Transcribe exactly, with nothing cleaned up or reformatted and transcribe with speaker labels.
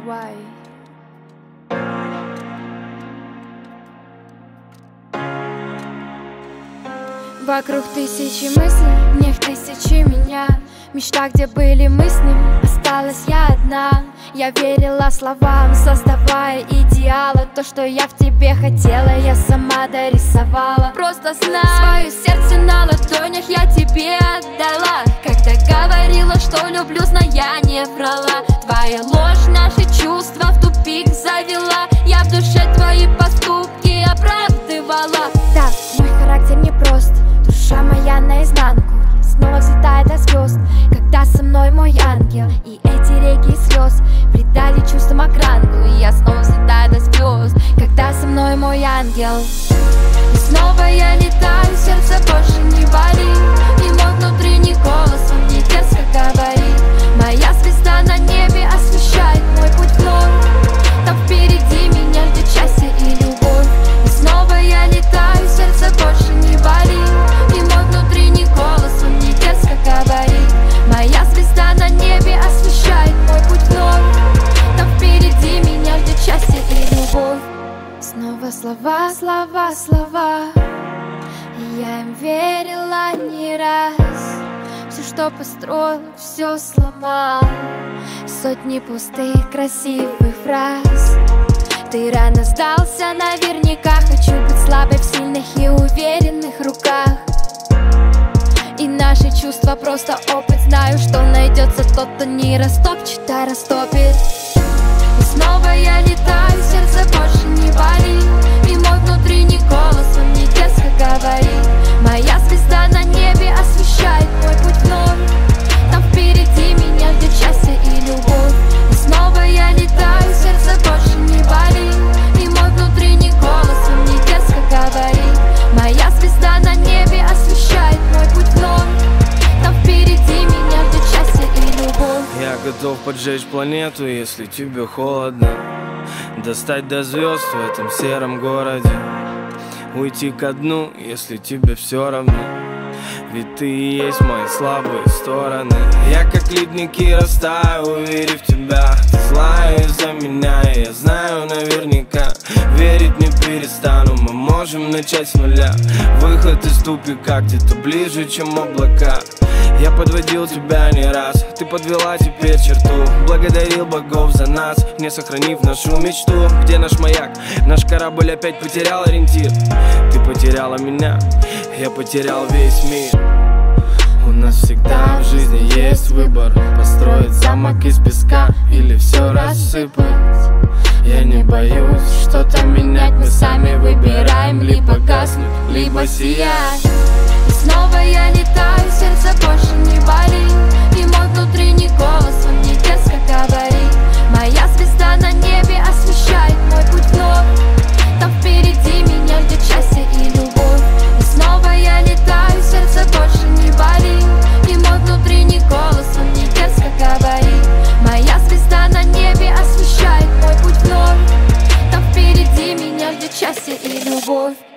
Speaker 1: Why? Вокруг тысячи мыслей, в них тысячи меня. Мечта, где были мы с ним, осталась я одна. Я верила словам, создавая идеалы. То, что я в тебе хотела, я сама дорисовала. Просто знай, свое сердце на ладонях я тебе отдала. Когда говорила, что люблю, зная, не врала. Твоя ложь наши чувства в тупик завела. Я в душе твои поступки оправдывала. Да, мой характер непрост, душа моя наизнанку. Снова взлетает до звезд, когда со мной мой ангел. И эти реки слез придали чувствам окраску. И я снова взлетаю до звезд, когда со мной мой ангел. И снова я летаю, сердце больше не болит. И мой внутренний голос, он мне дерзко говорит. Моя звезда на небе освещает мой путь вновь. Там впереди меня ждет счастье и любовь. И снова я летаю, сердце больше не болит. И мой внутренний голос, он мне дерзко говорит. Моя звезда на небе освещает мой путь вновь. Там впереди меня ждет счастье и любовь. Снова слова, слова, слова. И я им верила не раз. Все, что построил, все сломал. Сотни пустых красивых фраз. Ты рано сдался, наверняка. Хочу быть слабой в сильных и уверенных руках. И наши чувства просто опыт. Знаю, что найдется тот, кто не растопчет, а растопит. И снова я летаю, сердце больше не болит. И мой внутренний голос, он мне дерзко говорит. Моя звезда на небе освещает мой путь вновь. Там впереди меня ждет счастье и любовь. И снова я летаю, сердце больше не болит. И мой внутренний голос, он мне дерзко говорит. Моя звезда на небе освещает мой путь вновь. Там впереди меня ждет счастье и любовь.
Speaker 2: Я готов поджечь планету, если тебе холодно. Достать до звезд в этом сером городе. Уйти ко дну, если тебе все равно. Ведь ты и есть мои слабые стороны. Я как ледники растаю, уверив в тебя. Ты злая из-за меня, и я знаю наверняка. Верить не перестану, мы можем начать с нуля. Выход из тупика где-то ближе, чем облака. Я подводил тебя не раз, ты подвела теперь черту. Благодарил богов за нас, не сохранив нашу мечту. Где наш маяк? Наш корабль опять потерял ориентир. Ты потеряла меня, я потерял весь мир. У нас всегда в жизни есть выбор: построить замок из песка или все рассыпать. Я не боюсь что-то менять, мы сами выбираем. Либо гаснуть, либо сиять.
Speaker 1: И снова я летаю, сердце больше не болит. И мой внутренний голос, он мне дерзко говорит. Моя звезда на небе освещает мой путь вновь. Там впереди меня ждет счастье и любовь. И снова я летаю, сердце больше не болит. И мой внутренний голос, он мне дерзко говорит. Моя звезда на небе освещает мой путь вновь. Там впереди меня ждет счастье и любовь.